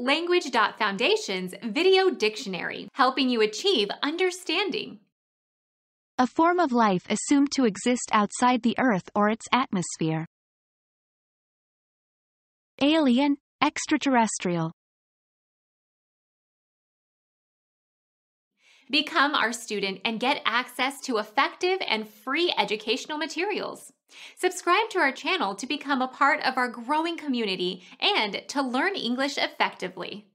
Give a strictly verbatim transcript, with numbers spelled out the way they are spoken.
Language.Foundation's Video Dictionary, helping you achieve understanding. A form of life assumed to exist outside the Earth or its atmosphere. Alien, extraterrestrial. Become our student and get access to effective and free educational materials. Subscribe to our channel to become a part of our growing community and to learn English effectively.